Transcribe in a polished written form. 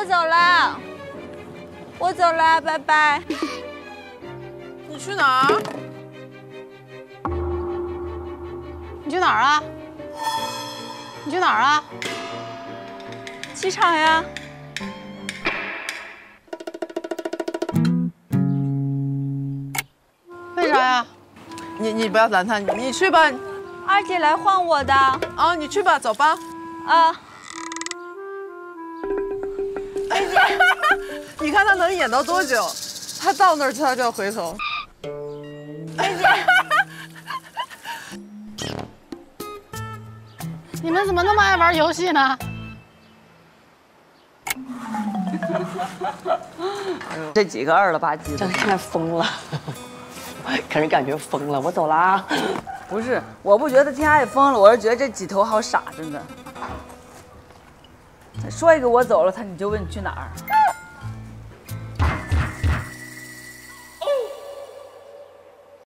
我走了，我走了，拜拜。 你去哪儿？ 你去哪儿啊？你去哪儿啊？ 机场呀。 为啥呀？ 你不要拦他，你去吧。 二姐来换我的。 啊，你去吧，走吧。 啊。 你看他能演到多久？他到那儿他就要回头。 你们怎么那么爱玩游戏呢？ 这几个二了吧唧的， 真的现在疯了，可是感觉疯了。我走了啊！ 不是，我不觉得天爱疯了，我是觉得这几头好傻，真的。说一个我走了，你就问你去哪儿。